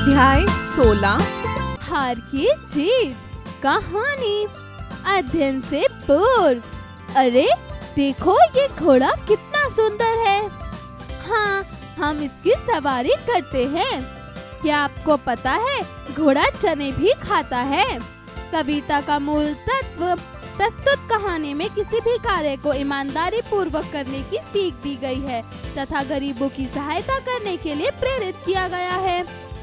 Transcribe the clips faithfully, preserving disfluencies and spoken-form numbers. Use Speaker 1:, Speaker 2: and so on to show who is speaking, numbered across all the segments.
Speaker 1: अध्याय सोलह।
Speaker 2: हार की जीत। कहानी अध्ययन से पूर्व। अरे देखो, ये घोड़ा कितना सुंदर है। हाँ, हम इसकी सवारी करते हैं। क्या आपको पता है घोड़ा चने भी खाता है। कविता का मूल तत्व प्रस्तुत कहानी में किसी भी कार्य को ईमानदारी पूर्वक करने की सीख दी गई है तथा गरीबों की सहायता करने के लिए प्रेरित किया गया है।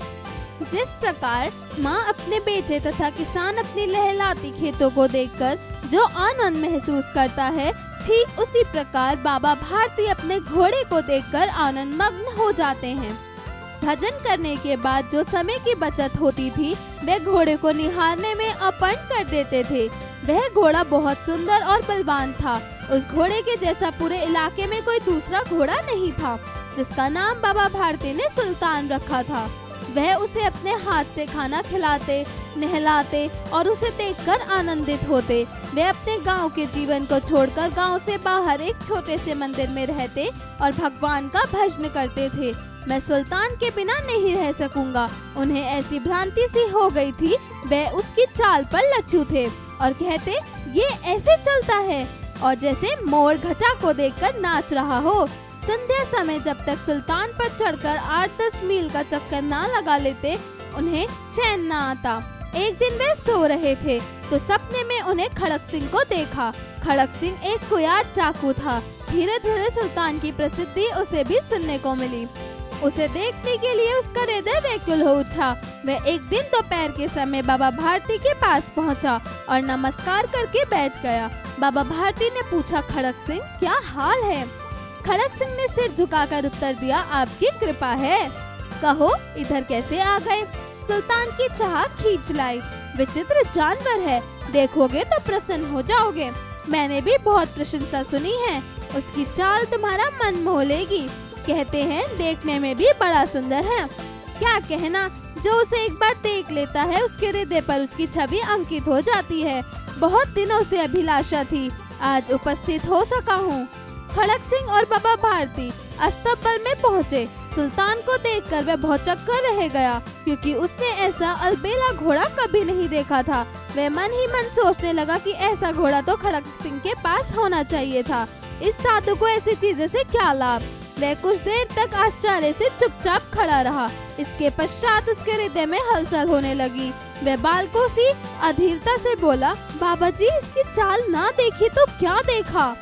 Speaker 2: जिस प्रकार माँ अपने बेटे तथा किसान अपनी लहलाती खेतों को देखकर जो आनंद महसूस करता है, ठीक उसी प्रकार बाबा भारती अपने घोड़े को देखकर आनंद मग्न हो जाते हैं। भजन करने के बाद जो समय की बचत होती थी, वे घोड़े को निहारने में अर्पण कर देते थे। वह घोड़ा बहुत सुंदर और बलवान था। उस घोड़े के जैसा पूरे इलाके में कोई दूसरा घोड़ा नहीं था, जिसका नाम बाबा भारती ने सुल्तान रखा था। वह उसे अपने हाथ से खाना खिलाते, नहलाते और उसे देखकर आनंदित होते। वे अपने गांव के जीवन को छोड़कर गांव से बाहर एक छोटे से मंदिर में रहते और भगवान का भजन करते थे। मैं सुल्तान के बिना नहीं रह सकूंगा। उन्हें ऐसी भ्रांति सी हो गई थी, वे उसकी चाल पर लट्टू थे और कहते, ये ऐसे चलता है, और जैसे मोर घटा को देखकर नाच रहा हो। संध्या समय जब तक सुल्तान पर चढ़कर आठ दस मील का चक्कर ना लगा लेते, उन्हें चैन ना आता। एक दिन वे सो रहे थे तो सपने में उन्हें खड़क सिंह को देखा। खड़क सिंह एक कुख्यात डाकू था। धीरे धीरे सुल्तान की प्रसिद्धि उसे भी सुनने को मिली। उसे देखने के लिए उसका हृदय व्याकुल हो उठा। वह एक दिन दोपहर के समय बाबा भारती के पास पहुंचा और नमस्कार करके बैठ गया। बाबा भारती ने पूछा, खड़क सिंह क्या हाल है। खड़क सिंह ने सिर झुकाकर उत्तर दिया, आपकी कृपा है। कहो इधर कैसे आ गए। सुल्तान की चाह खींच लाई। विचित्र जानवर है, देखोगे तो प्रसन्न हो जाओगे। मैंने भी बहुत प्रशंसा सुनी है। उसकी चाल तुम्हारा मन मोह लेगी। कहते हैं देखने में भी बड़ा सुंदर है। क्या कहना, जो उसे एक बार देख लेता है उसके हृदय पर उसकी छवि अंकित हो जाती है। बहुत दिनों से अभिलाषा थी, आज उपस्थित हो सका हूँ। खड़क सिंह और बाबा भारती अस्तबल में पहुँचे। सुल्तान को देखकर वह भौचक्कर रह गया, क्योंकि उसने ऐसा अलबेला घोड़ा कभी नहीं देखा था। वह मन ही मन सोचने लगा कि ऐसा घोड़ा तो खड़क सिंह के पास होना चाहिए था। इस साधु को ऐसी चीजों से क्या लाभ। वह कुछ देर तक आश्चर्य से चुपचाप खड़ा रहा। इसके पश्चात उसके हृदय में हलचल होने लगी। वह बालकों सी अधीरता से बोला, बाबा जी इसकी चाल ना देखी तो क्या देखा।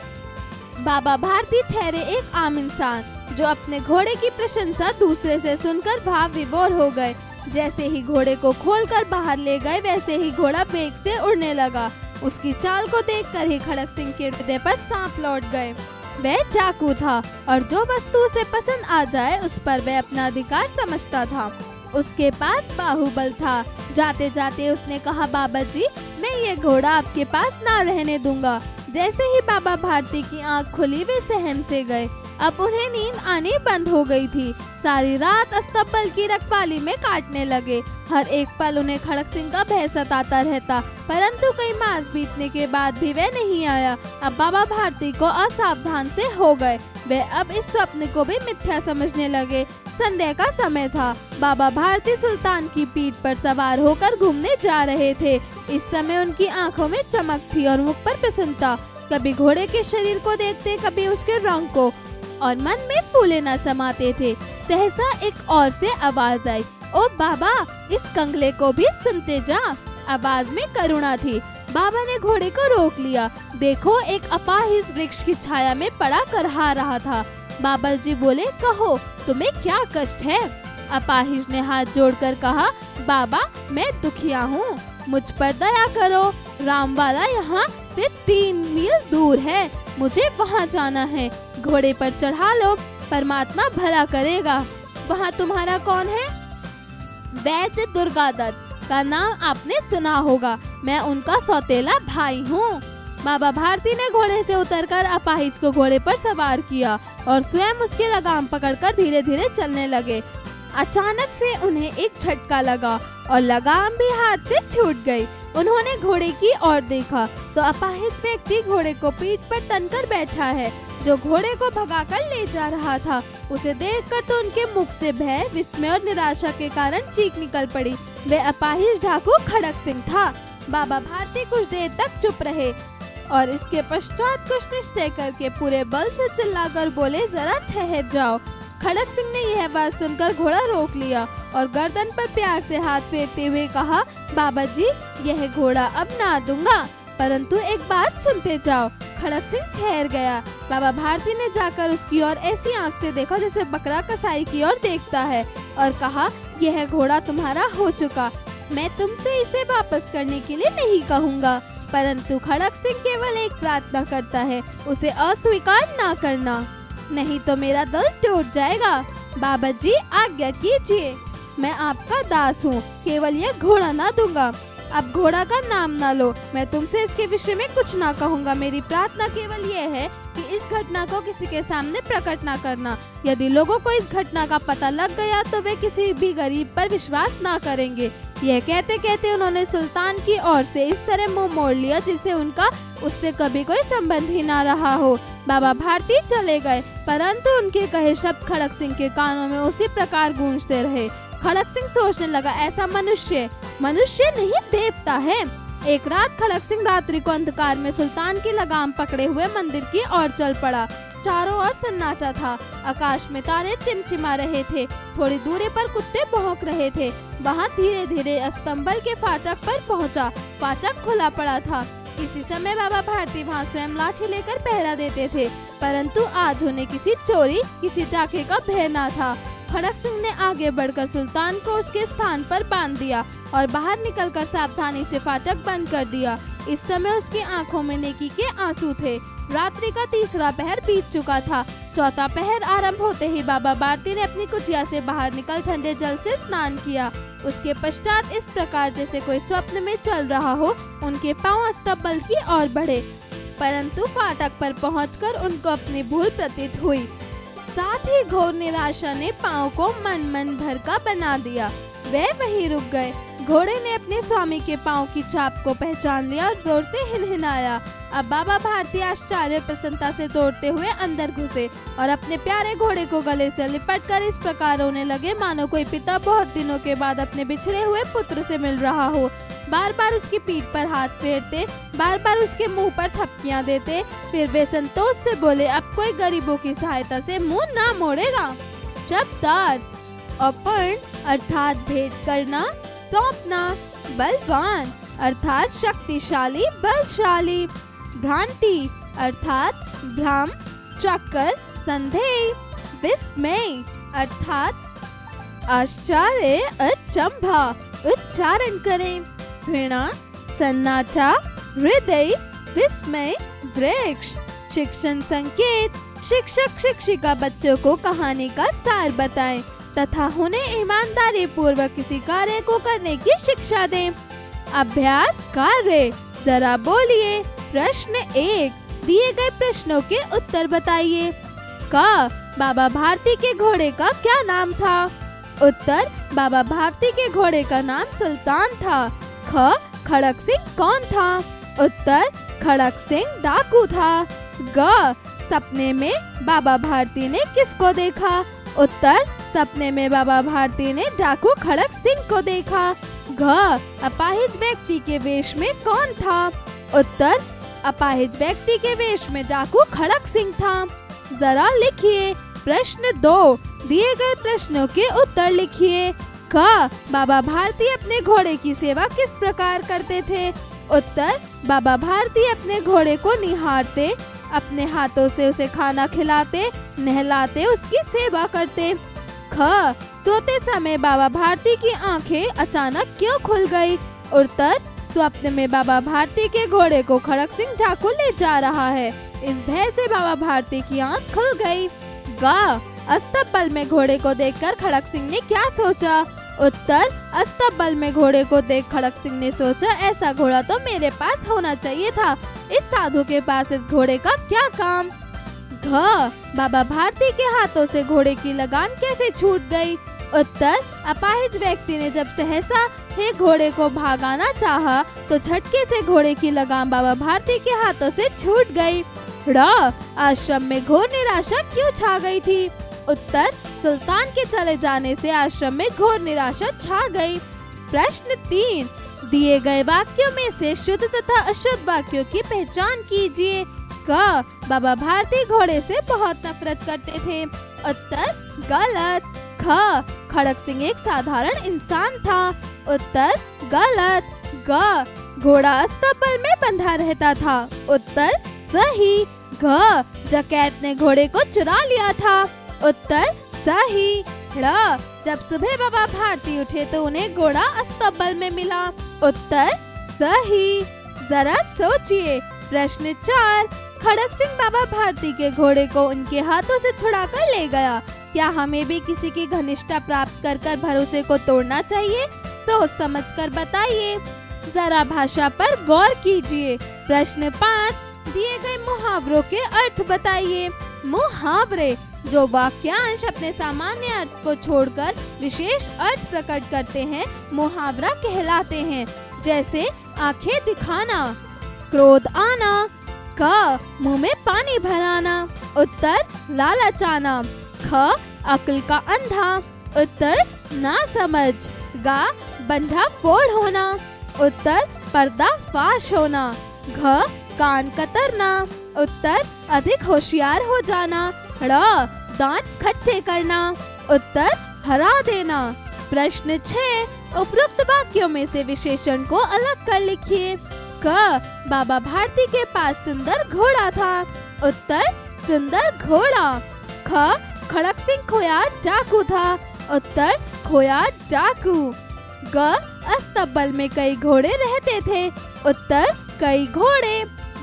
Speaker 2: बाबा भारती ठहरे एक आम इंसान, जो अपने घोड़े की प्रशंसा दूसरे से सुनकर भाव विभोर हो गए। जैसे ही घोड़े को खोलकर बाहर ले गए, वैसे ही घोड़ा वेग से उड़ने लगा। उसकी चाल को देखकर ही खड़क सिंह के हृदय पर सांप लौट गए। वह डाकू था और जो वस्तु उसे पसंद आ जाए उस पर वह अपना अधिकार समझता था। उसके पास बाहुबल था। जाते जाते उसने कहा, बाबा जी मैं ये घोड़ा आपके पास ना रहने दूंगा। जैसे ही बाबा भारती की आंख खुली, वे सहम से गए। अब उन्हें नींद आनी बंद हो गई थी। सारी रात अस्तबल की रखवाली में काटने लगे। हर एक पल उन्हें खड़क सिंह का भय सताता रहता, परंतु कई मास बीतने के बाद भी वह नहीं आया। अब बाबा भारती को असावधान से हो गए। वे अब इस स्वप्न को भी मिथ्या समझने लगे। संध्या का समय था। बाबा भारती सुल्तान की पीठ पर सवार होकर घूमने जा रहे थे। इस समय उनकी आंखों में चमक थी और मुख पर प्रसन्नता। कभी घोड़े के शरीर को देखते, कभी उसके रंग को, और मन में फूले न समाते थे। सहसा एक और से आवाज आई, ओ बाबा इस कंगले को भी सुनते जा। आवाज में करुणा थी। बाबा ने घोड़े को रोक लिया। देखो एक अपाहिज वृक्ष की छाया में पड़ा करहा रहा था। बाबा जी बोले, कहो तुम्हें क्या कष्ट है। अपाहिज ने हाथ जोड़कर कहा, बाबा मैं दुखिया हूँ, मुझ पर दया करो। रामवाला यहाँ से तीन मील दूर है, मुझे वहाँ जाना है। घोड़े पर चढ़ा लो, परमात्मा भला करेगा। वहाँ तुम्हारा कौन है। वैद्य दुर्गादत्त का नाम आपने सुना होगा, मैं उनका सौतेला भाई हूँ। बाबा भारती ने घोड़े से उतरकर अपाहिज को घोड़े पर सवार किया और स्वयं उसकी लगाम पकड़कर धीरे धीरे चलने लगे। अचानक से उन्हें एक झटका लगा और लगाम भी हाथ से छूट गई। उन्होंने घोड़े की ओर देखा तो अपाहिज व्यक्ति घोड़े को पीठ पर तनकर बैठा है, जो घोड़े को भगाकर ले जा रहा था। उसे देखकर तो उनके मुख से भय, विस्मय और निराशा के कारण चीख निकल पड़ी। वे अपाहिज डाकू खड़क सिंह था। बाबा भारती कुछ देर तक चुप रहे और इसके पश्चात कुछ निश्चय करके पूरे बल से चिल्लाकर बोले, जरा ठहर जाओ। खड़क सिंह ने यह बात सुनकर घोड़ा रोक लिया और गर्दन पर प्यार से हाथ फेरते हुए कहा, बाबा जी, यह घोड़ा अब ना दूंगा, परंतु एक बात सुनते जाओ। खड़क सिंह ठहर गया। बाबा भारती ने जाकर उसकी ओर ऐसी आंख से देखा जैसे बकरा कसाई की ओर देखता है और कहा, यह घोड़ा तुम्हारा हो चुका, मैं तुमसे इसे वापस करने के लिए नहीं कहूँगा, परंतु खड़क सिंह केवल एक प्रार्थना करता है, उसे अस्वीकार ना करना, नहीं तो मेरा दिल टूट जाएगा। बाबा जी, आज्ञा कीजिए, मैं आपका दास हूँ, केवल यह घोड़ा ना दूंगा। अब घोड़ा का नाम ना लो, मैं तुमसे इसके विषय में कुछ ना कहूँगा। मेरी प्रार्थना केवल यह है कि इस घटना को किसी के सामने प्रकट ना करना। यदि लोगों को इस घटना का पता लग गया तो वे किसी भी गरीब पर विश्वास ना करेंगे। यह कहते कहते उन्होंने सुल्तान की ओर से इस तरह मुंह मोड़ लिया जिसे उनका उससे कभी कोई संबंध ही ना रहा हो। बाबा भारती चले गए, परंतु उनके कहे शब्द खड़क सिंह के कानों में उसी प्रकार गूंजते रहे। खड़क सिंह सोचने लगा, ऐसा मनुष्य मनुष्य नहीं देवता है। एक रात खड़क सिंह रात्रि को अंधकार में सुल्तान की लगाम पकड़े हुए मंदिर की ओर चल पड़ा। चारों ओर सन्नाटा था, आकाश में तारे चिमचिमा रहे थे, थोड़ी दूरी पर कुत्ते भौंक रहे थे। वहाँ धीरे धीरे अस्तंबल के फाटक पर पहुँचा। फाटक खुला पड़ा था। इसी समय बाबा भारती वहाँ स्वयं लाठी लेकर पहरा देते थे, परंतु आज उन्हें किसी चोरी, किसी डाके का भय न था। खड़क सिंह ने आगे बढ़कर सुल्तान को उसके स्थान पर बांध दिया और बाहर निकलकर सावधानी से फाटक बंद कर दिया। इस समय उसकी आंखों में नेकी के आंसू थे। रात्रि का तीसरा पहर बीत चुका था। चौथा पहर आरंभ होते ही बाबा भारती ने अपनी कुटिया से बाहर निकल ठंडे जल से स्नान किया। उसके पश्चात इस प्रकार जैसे कोई स्वप्न में चल रहा हो, उनके पांव अस्तबल की ओर बढ़े, परंतु फाटक पर पहुंचकर उनको अपनी भूल प्रतीत हुई। साथ ही घोर निराशा ने पांव को मन मन भर का बना दिया। वे वहीं रुक गए। घोड़े ने अपने स्वामी के पांव की छाप को पहचान लिया और जोर से हिलहिलाया। अब बाबा भारती आश्चर्य प्रसन्नता से दौड़ते हुए अंदर घुसे और अपने प्यारे घोड़े को गले से लिपटकर इस प्रकार रोने लगे मानो कोई पिता बहुत दिनों के बाद अपने बिछड़े हुए पुत्र से मिल रहा हो। बार बार उसकी पीठ पर हाथ फेरते, बार बार उसके मुंह पर थपकियां देते। फिर वे संतोष से बोले, अब कोई गरीबों की सहायता से मुंह ना मोड़ेगा। शब्दार्थ: अपर्ण अर्थात भेंट करना, सौंपना, बलवान अर्थात शक्तिशाली, बलशाली, भ्रांति अर्थात भ्रम, चक्कर, संदेह, विस्मय अर्थात आश्चर्य, अचंभा। उच्चारण करें: घृणा, सन्नाटा, हृदय, विस्मय, वृक्ष। शिक्षण संकेत: शिक्षक शिक्षिका बच्चों को कहानी का सार बताएं तथा उन्हें ईमानदारी पूर्वक किसी कार्य को करने की शिक्षा दें। अभ्यास कार्य: जरा बोलिए। प्रश्न एक, दिए गए प्रश्नों के उत्तर बताइए। क, बाबा भारती के घोड़े का क्या नाम था? उत्तर, बाबा भारती के घोड़े का नाम सुल्तान था। ख, खड़क सिंह कौन था? उत्तर, खड़क सिंह डाकू था। ग, सपने में बाबा भारती ने किसको देखा? उत्तर, सपने में बाबा भारती ने डाकू खड़क सिंह को देखा। घ, अपाहिज व्यक्ति के वेश में कौन था? उत्तर, अपाहिज व्यक्ति के वेश में डाकू खड़क सिंह था। जरा लिखिए। प्रश्न दो, दिए गए प्रश्नों के उत्तर लिखिए। क, बाबा भारती अपने घोड़े की सेवा किस प्रकार करते थे? उत्तर, बाबा भारती अपने घोड़े को निहारते, अपने हाथों से उसे खाना खिलाते, नहलाते, उसकी सेवा करते। ख, सोते समय बाबा भारती की आंखें अचानक क्यों खुल गई? उत्तर, स्वप्न में बाबा भारती के घोड़े को खड़क सिंह डाकू ले जा रहा है, इस भय से बाबा भारती की आंख खुल गई। ग, अस्तबल में घोड़े को देखकर खड़क सिंह ने क्या सोचा? उत्तर, अस्तबल में घोड़े को देख खड़क सिंह ने सोचा, ऐसा घोड़ा तो मेरे पास होना चाहिए था। इस साधु के पास इस घोड़े का क्या काम? घ, बाबा भारती के हाथों से घोड़े की लगान कैसे छूट गई? उत्तर, अपाहिज व्यक्ति ने जब सहसा हे घोड़े को भागाना चाहा तो झटके से घोड़े की लगाम बाबा भारती के हाथों से छूट गई। ड़, आश्रम में घोर निराशा क्यों छा गई थी? उत्तर, सुल्तान के चले जाने से आश्रम में घोर निराशा छा गई। प्रश्न तीन, दिए गए वाक्यों में से शुद्ध तथा अशुद्ध वाक्यों की पहचान कीजिए। क, बाबा भारती घोड़े से बहुत नफरत करते थे। उत्तर, गलत। ख, खड़क सिंह एक साधारण इंसान था। उत्तर, गलत। ग, घोड़ा अस्तबल में बंधा रहता था। उत्तर, सही। घ, डकैत ने घोड़े को चुरा लिया था। उत्तर, सही। ड़, जब सुबह बाबा भारती उठे तो उन्हें घोड़ा अस्तबल में मिला। उत्तर, सही। जरा सोचिए। प्रश्न चार, खड़क सिंह बाबा भारती के घोड़े को उनके हाथों से छुड़ाकर ले गया। क्या हमें भी किसी की घनिष्ठता प्राप्त कर कर भरोसे को तोड़ना चाहिए? तो समझकर बताइए। जरा भाषा पर गौर कीजिए। प्रश्न पाँच, दिए गए मुहावरों के अर्थ बताइए। मुहावरे जो वाक्यांश अपने सामान्य अर्थ को छोड़कर विशेष अर्थ प्रकट करते हैं मुहावरा कहलाते हैं। जैसे आंखें दिखाना, क्रोध आना। क, मुंह में पानी भराना। उत्तर, लालच आना। ख, अक्ल का अंधा। उत्तर, ना समझ। गा, बंधा फोड़ होना। उत्तर, पर्दा फाश होना। घ, कान कतरना। उत्तर, अधिक होशियार हो जाना। ड़, दांत खट्टे करना। उत्तर, हरा देना। प्रश्न छह, उपरोक्त वाक्यों में से विशेषण को अलग कर लिखिए। क, बाबा भारती के पास सुंदर घोड़ा था। उत्तर, सुंदर घोड़ा। ख, खड़क सिंह खोया डाकू था। उत्तर, खोया डाकू। ग, अस्तबल में कई घोड़े रहते थे। उत्तर, कई घोड़े।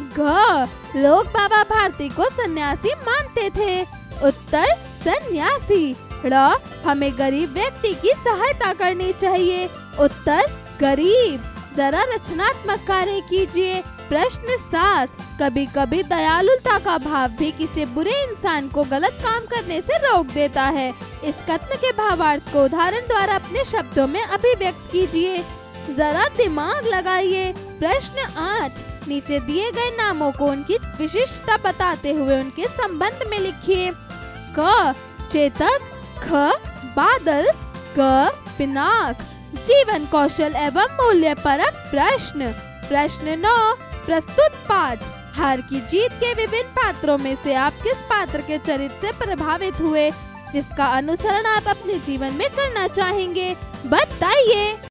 Speaker 2: घ, लोग बाबा भारती को सन्यासी मानते थे। उत्तर, सन्यासी। ड़, हमें गरीब व्यक्ति की सहायता करनी चाहिए। उत्तर, गरीब। जरा रचनात्मक कार्य कीजिए। प्रश्न सात, कभी कभी दयालुता का भाव भी किसी बुरे इंसान को गलत काम करने से रोक देता है। इस कथन के भावार्थ को उदाहरण द्वारा अपने शब्दों में अभिव्यक्त कीजिए। जरा दिमाग लगाइए। प्रश्न आठ, नीचे दिए गए नामों को उनकी विशिष्टता बताते हुए उनके संबंध में लिखिए। क, चेतक। ख, बादल। ग, पिनाक। जीवन कौशल एवं मूल्य परक प्रश्न। प्रश्न नौ, प्रस्तुत पाठ, हार की जीत के विभिन्न पात्रों में से आप किस पात्र के चरित्र से प्रभावित हुए जिसका अनुसरण आप अपने जीवन में करना चाहेंगे? बताइए।